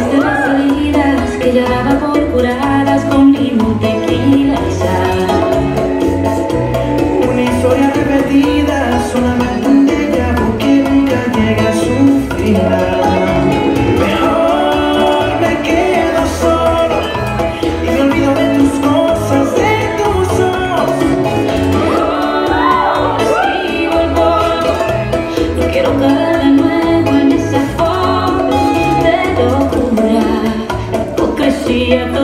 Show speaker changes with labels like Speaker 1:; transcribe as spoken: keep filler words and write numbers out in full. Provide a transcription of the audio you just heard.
Speaker 1: de las heridas que ya daba por curadas con limón, tequila y sal.
Speaker 2: Una historia repetida, solamente un déjà vu que nunca llega a su final. Mejor me quedo solo y me olvido de tus cosas, de tus ojos.
Speaker 1: Mejor esquivo el polvo, no quiero caer de nuevo en esa foto de locura, hipocresía.